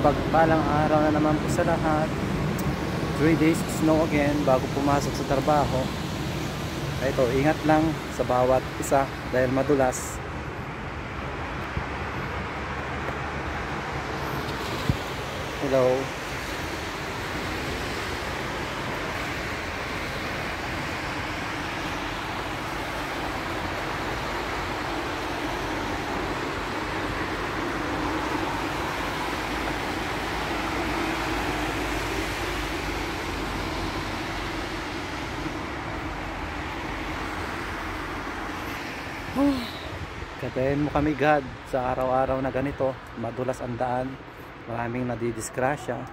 Mapagpalang araw na naman po sa lahat. 3 days snow again bago pumasok sa trabaho. Ito, ingat lang sa bawat isa dahil madulas. Hello. Katayin mo kami God sa araw-araw na ganito, madulas ang daan, maraming nadidisgrasya.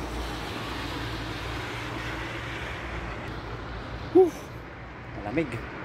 Malamig.